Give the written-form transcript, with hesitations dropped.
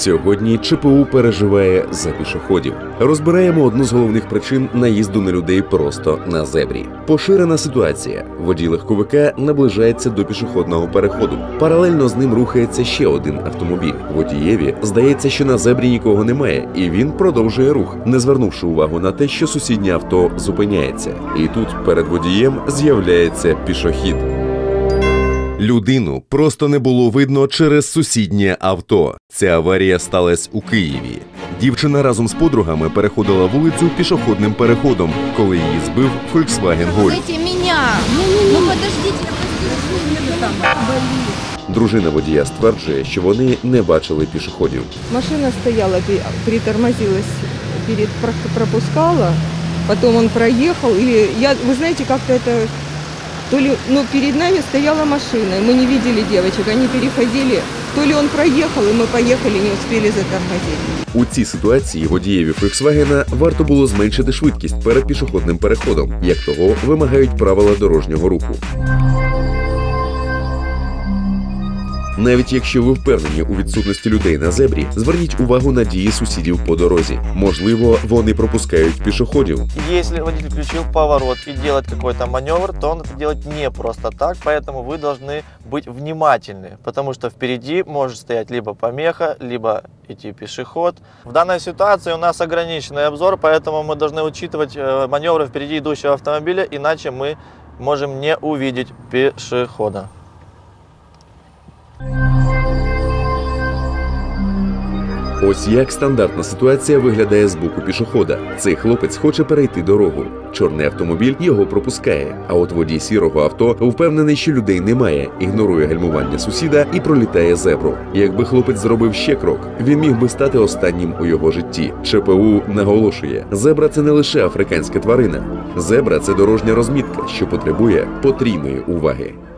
Сьогодні ЧПУ переживає за пішоходів. Розбираємо одну з головних причин наїзду на людей просто на зебрі. Поширена ситуація. Водій легковика наближається до пішохідного переходу. Паралельно з ним рухається ще один автомобіль. Водієві здається, що на зебрі нікого немає, і він продовжує рух, не звернувши увагу на те, що сусіднє авто зупиняється. І тут перед водієм з'являється пішохід. Людину просто не було видно через сусіднє авто. Ця аварія сталася у Києві. Дівчина разом з подругами переходила вулицю пішохідним переходом, коли її збив Volkswagen Golf. Подождите меня! Ну подождите, Дружина водія стверджує, що вони не бачили пішоходів. Машина стояла, притормозилась, пропускала, потом он проехал, и вы знаете, как-то это, то ли, перед нами стояла машина, и мы не видели девочек, они переходили, то ли он проехал, и мы поехали, не успели затормозить. У цій ситуації водієві Volkswagen варто було зменшити швидкість перед пішохідним переходом, як того вимагають правила дорожнього руху. Навіть якщо ви впевнені у відсутності людей на зебрі, зверніть увагу на дії сусідів по дорозі. Можливо, вони пропускають пішоходів. Если водитель включил поворот и делает какой-то маневр, то он это делает не просто так, поэтому вы должны быть внимательны, потому что впереди может стоять либо помеха, либо идти пешеход. В данной ситуации у нас ограниченный обзор, поэтому мы должны учитывать маневры впереди идущего автомобиля, иначе мы можем не увидеть пешехода. Ось як стандартна ситуація виглядає з боку пішохода. Цей хлопець хоче перейти дорогу. Чорний автомобіль його пропускає, а от водій сірого авто впевнений, що людей немає, ігнорує гальмування сусіда і пролітає зебру. Якби хлопець зробив ще крок, він міг би стати останнім у його житті. ЧПУ наголошує, зебра – це не лише африканська тварина. Зебра – це дорожня розмітка, що потребує потрійної уваги.